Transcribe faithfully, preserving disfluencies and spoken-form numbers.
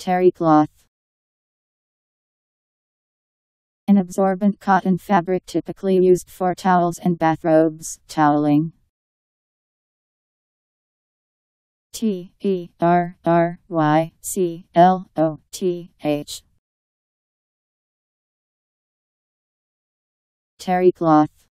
Terry cloth. An absorbent cotton fabric typically used for towels and bathrobes, toweling. T E R R Y C L O T H. Terry cloth.